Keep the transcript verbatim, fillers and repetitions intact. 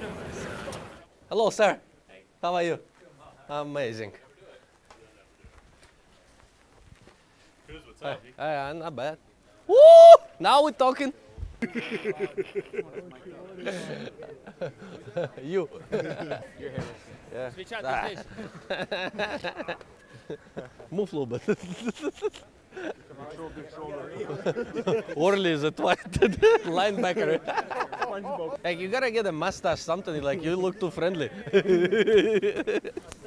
Hello, sir. How are you? Amazing. Kuz, what's up? Hey, not bad. Woo! Now we're talking. You. Yeah. Switch out Ah. this. Move a little bit. Orly is a twat linebacker. Like, you gotta get a mustache, something like you look too friendly.